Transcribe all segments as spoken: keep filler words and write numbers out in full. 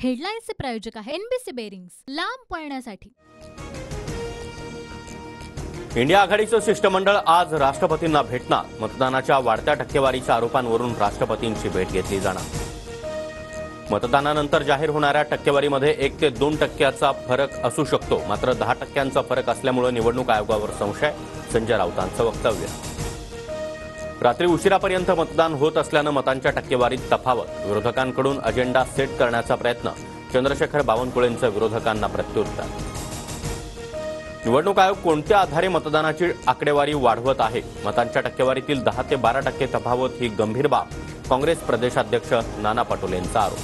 हेडलाईन्सचे प्रायोजक आहे NBC bearings, लांब पळण्यासाठी। इंडिया आघाडीचं शिष्टमंडळ आज राष्ट्रपतींना भेटणार। मतदानाच्या वाढत्या टक्केवारीच्या आरोपांवरून राष्ट्रपतींची भेट घेतली जाणार। मतदानानंतर जाहीर होणाऱ्या टक्केवारीमध्ये एक ते दोन टक्क्याचा फरक असू शकतो, मात्र दहा टक्क्यांचा फरक असल्यामुळे निवडणूक आयोगावर संशय। संजय राऊतांचं वक्तव्य। रात्री उशिरापर्यंत मतदान होत असल्यानं मतांच्या टक्केवारीत तफावत। विरोधकांकडून अजेंडा सेट करण्याचा प्रयत्न। चंद्रशेखर बावनकुळेंचं विरोधकांना प्रत्युत्तर। निवडणूक आयोग कोणत्या आधारे मतदानाची आकडेवारी वाढवत आहे? मतांच्या टक्केवारीतील दहा ते बारा टक्के तफावत ही गंभीर बाब। काँग्रेस प्रदेशाध्यक्ष नाना पटोलेंचा आरोप।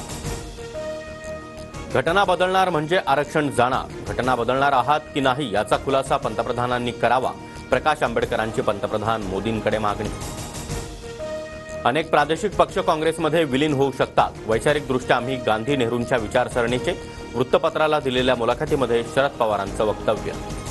घटना बदलणार म्हणजे आरक्षण जाणार। घटना बदलणार आहात की नाही याचा खुलासा पंतप्रधानांनी करावा। प्रकाश आंबेडकरांची पंतप्रधान मोदींकडे मागणी। अनेक प्रादेशिक पक्ष काँग्रेसमध्ये विलीन होऊ शकतात। वैचारिकदृष्ट्या आम्ही गांधी नेहरूंच्या विचारसरणीचे। वृत्तपत्राला दिलेल्या मुलाखतीमध्ये शरद पवारांचं वक्तव्य।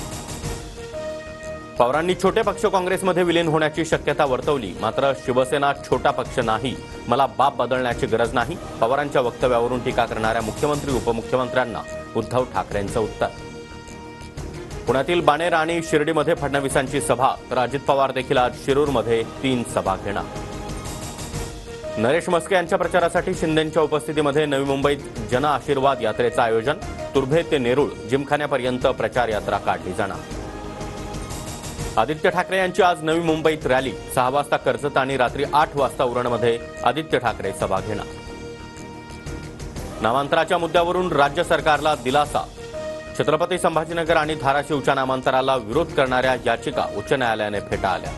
पवारांनी छोटे पक्ष काँग्रेसमध्ये विलीन होण्याची शक्यता वर्तवली, मात्र शिवसेना छोटा पक्ष नाही, मला बाप बदलण्याची गरज नाही। पवारांच्या वक्तव्यावरून टीका करणाऱ्या मुख्यमंत्री उपमुख्यमंत्र्यांना उद्धव ठाकरेंचं उत्तर। पुण्यातील बाणेर आणि शिर्डीमध्ये फडणवीसांची सभा, तर अजित पवार देखील आज शिरूरमध्ये तीन सभा घेणार। नरेश म्हस्के यांच्या प्रचारासाठी शिंदेंच्या उपस्थितीमध्ये नवी मुंबईत जन आशीर्वाद यात्रेचं आयोजन। तुर्भे ते नेरूळ जिमखान्यापर्यंत प्रचार यात्रा काढली जाणार। आदित्य ठाकरे यांची आज नवी मुंबईत रॅली। सहा वाजता कर्जत आणि रात्री आठ वाजता उरणमध्ये आदित्य ठाकरे सभा घेणार। नामांतराच्या मुद्द्यावरून राज्य सरकारला दिलासा। छत्रपती संभाजीनगर आणि धाराशिवच्या नामांतराला विरोध करणाऱ्या याचिका उच्च न्यायालयाने फेटाळल्या।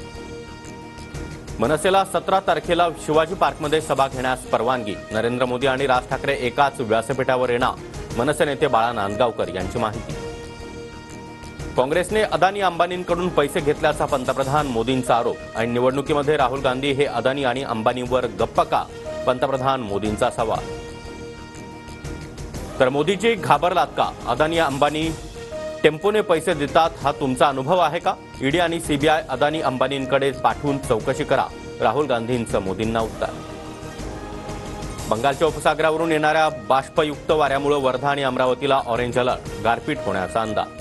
मनसेला सतरा तारखेला शिवाजी पार्कमध्ये सभा घेण्यास परवानगी। नरेंद्र मोदी आणि राज ठाकरे एकाच व्यासपीठावर येणार। मनसे नेते बाळा नांदगावकर यांची माहिती। काँग्रेसने अदानी अंबानींकडून पैसे घेतल्याचा पंतप्रधान मोदींचा आरोप। ऐन निवडणुकीमध्ये राहुल गांधी हे अदानी आणि अंबानींवर गप्प का? पंतप्रधान मोदींचा सवाल। तर मोदीजी घाबरलात का? अदानी अंबानी टेम्पोने पैसे देतात, हा तुमचा अनुभव आहे का? ईडी आणि सीबीआय अदानी अंबानींकडे पाठवून चौकशी करा। राहुल गांधींचं मोदींना उत्तर। बंगालच्या उपसागरावरून येणाऱ्या बाष्पयुक्त वाऱ्यामुळे वर्धा आणि अमरावतीला ऑरेंज अलर्ट। गारपीट होण्याचा अंदाज।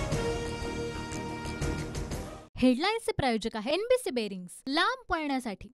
हेडलाईन्सचे प्रायोजक आहे एनबीसी बेरिंग्स, लांब पळण्यासाठी।